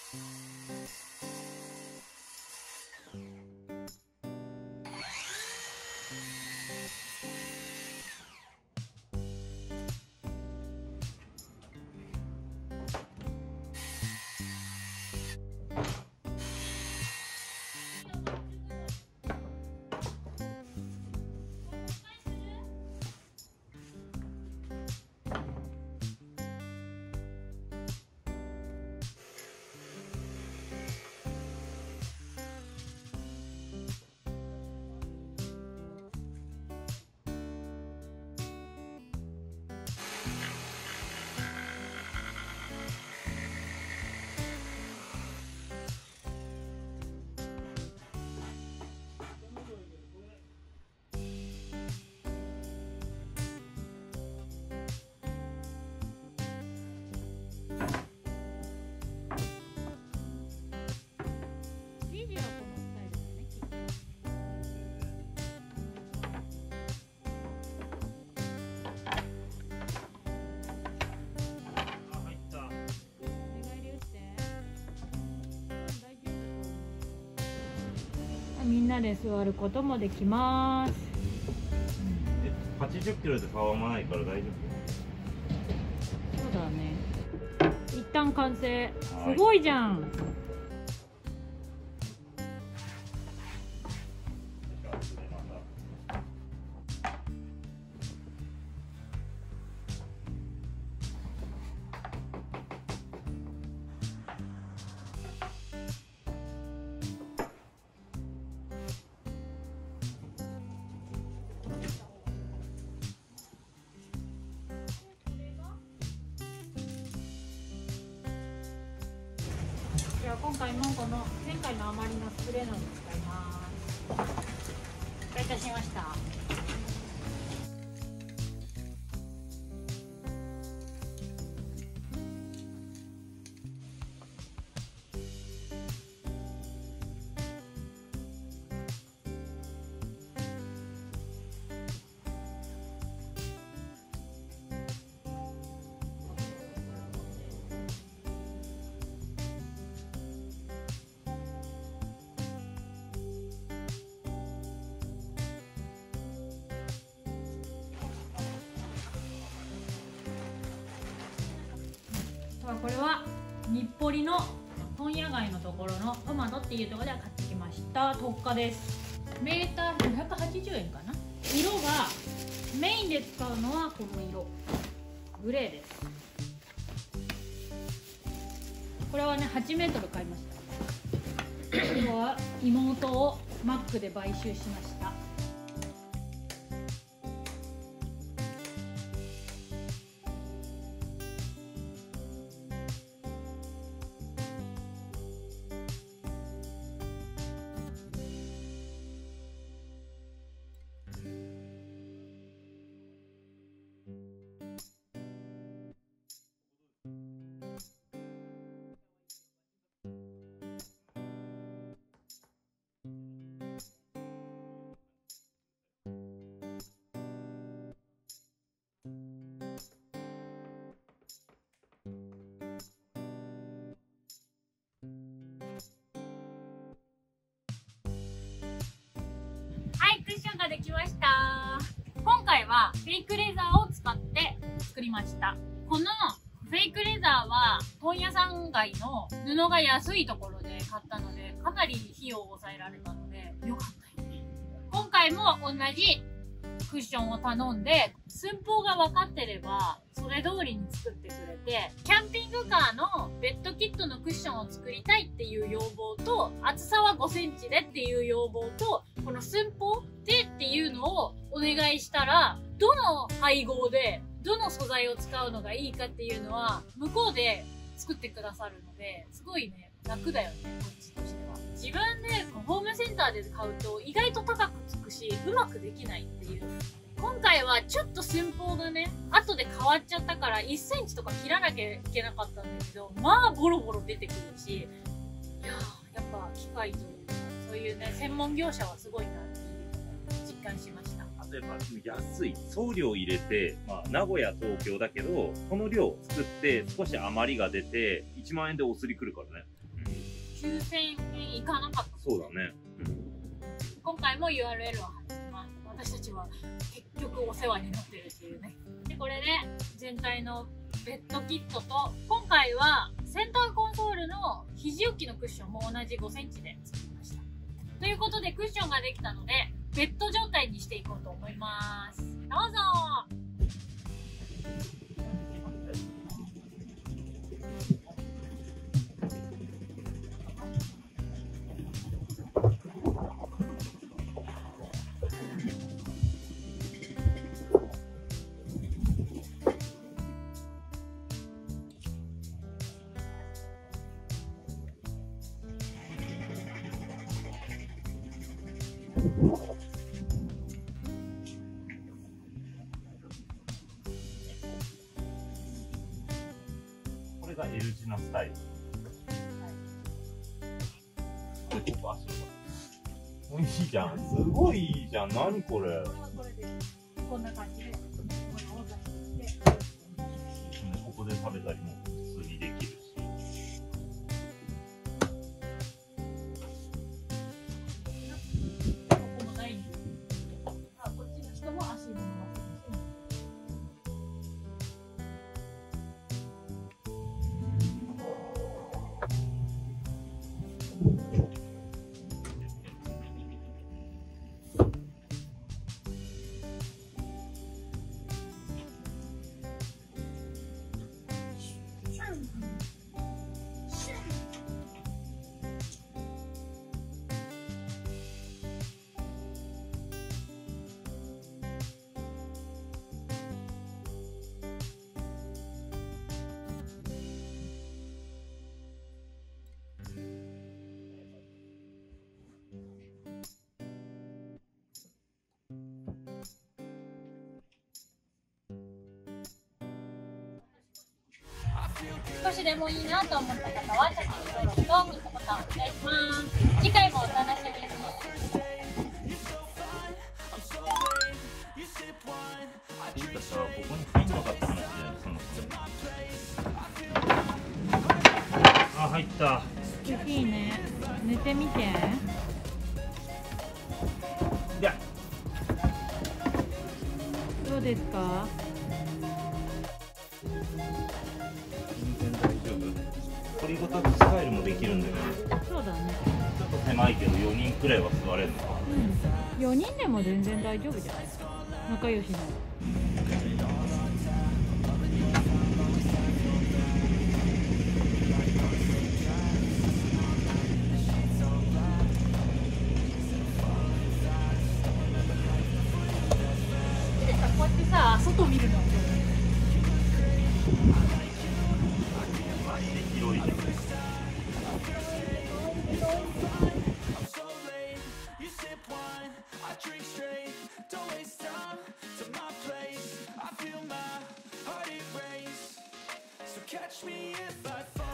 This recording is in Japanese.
みんなで座ることもできます。 80キロでたわまないから大丈夫。そうだね。一旦完成。すごいじゃん。じゃあ今回もこの前回の余りのスプレーのを使います。お願いいたしました。これは日暮里の問屋街のところのトマトっていうところで買ってきました。特価です。メーター580円かな。色がメインで使うのはこの色グレーです。これはね8メートル買いました。今日は妹をマックで買収しました。クッションができました。今回はフェイクレザーを使って作りました。このフェイクレザーは問屋さん街の布が安いところで買ったのでかなり費用を抑えられたので良かったよね。今回も同じクッションを頼んで寸法が分かってればそれ通りに作ってくれて、キャンピングカーのベッドキットのクッションを作りたいっていう要望と、厚さは5センチでっていう要望と、この寸法でっていうのをお願いしたら、どの配合でどの素材を使うのがいいかっていうのは向こうで作ってくださるので、すごいね楽だよね、こっちとしては。自分でホームセンターで買うと意外と高くつくしうまくできないっていう。今回はちょっと寸法がね後で変わっちゃったから1センチとか切らなきゃいけなかったんだけど、まあボロボロ出てくるし、いやーやっぱ機械というかそういうね専門業者はすごいなっていうのを実感しました。 例えば安い送料入れて、名古屋東京だけどこの量作って少し余りが出て1万円でお釣り来るからね。 9000円いかなかった。 そうだね。 今回も URL を貼ってます。私たちは結局お世話になってるっていうね。で、これで全体のベッドキットと、今回はセンターコンソールの肘置きのクッションも同じ5センチで作りました。ということでクッションができたので、ベッド状態にしていこうと思います。どうぞ。 これが L 字のスタイル。で、ここ足が。いいじゃん。すごいいいじゃん。何これ。 こんな感じで、 ここで食べたりも普通にできるし。 ここもないんです。あ、こっちの人も足も伸ばせるし。少しでもいいなと思った方はチャンネル登録とグッドボタンお願いします。次回もお楽しみに。 っていうかさ、ここに入んなかった話じゃない、そもそも。あ、入った。 いいね。寝てみて。 いや。 どうですか？ 全然大丈夫。取りごたつスタイルもできるんだよね。 そうだね。 ちょっと狭いけど4人くらいは座れるのか。 うん。4人でも全然大丈夫じゃない。仲良しの。こうやってさ、外見るの。 広いじゃん。 Catch me if I fall.